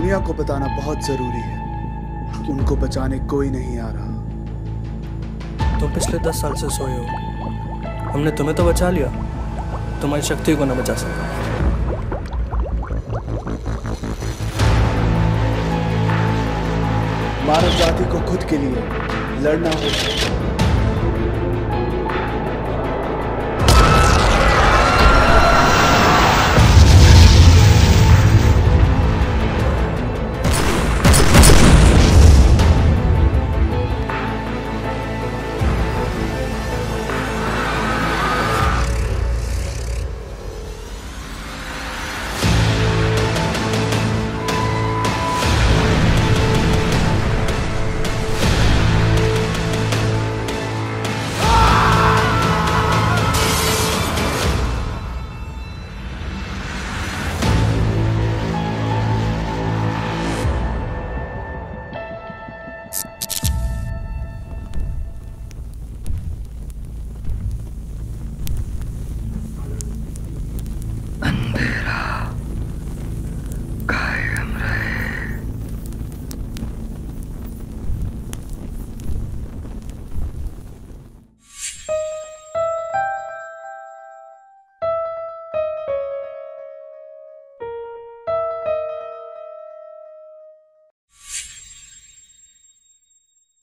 दुनिया को बताना बहुत जरूरी है कि उनको बचाने कोई नहीं आ रहा। तुम पिछले 10 साल से सोए हो, हमने तुम्हें तो बचा लिया, तुम्हारी शक्ति को ना बचा सका। मानव जाति को खुद के लिए लड़ना होगा।